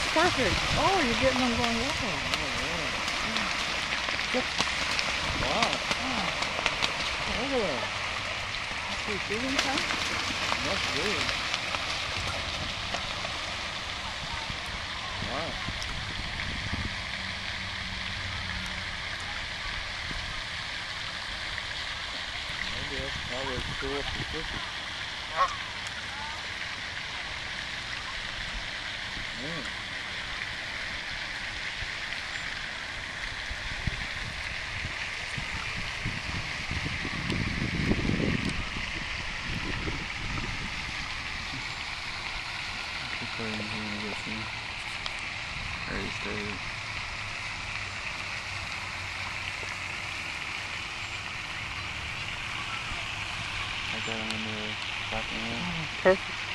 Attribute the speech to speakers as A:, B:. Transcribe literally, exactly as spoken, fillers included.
A: Perfect. Oh, you're getting them going well. Oh, wow. Oh. Look at that. That's what you're doing, huh? That's good. Wow. Maybe that's probably to fill up the cookies. Yeah. Put it in here and get some raised eggs. I got them in the back of the
B: Perfect.